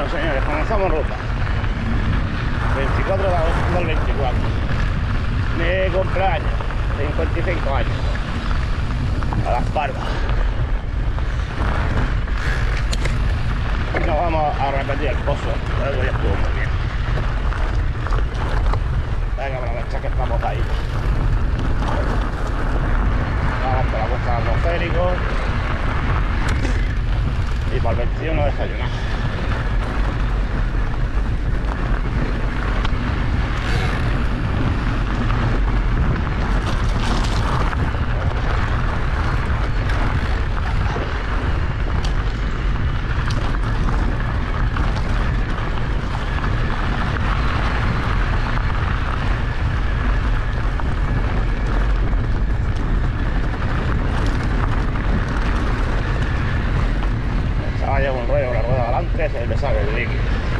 Bueno, señores, comenzamos ruta. 24 de agosto del 24. Mi cumpleaños, 55 años. A las Parvas. Y nos vamos a repetir el pozo. Pero ya estuvo muy bien. Venga, aprovecha que estamos ahí. Vamos por la costa atmosférico. Y para el 21 desayunar. Lleva un rollo con la rueda delante, se le sale el líquido.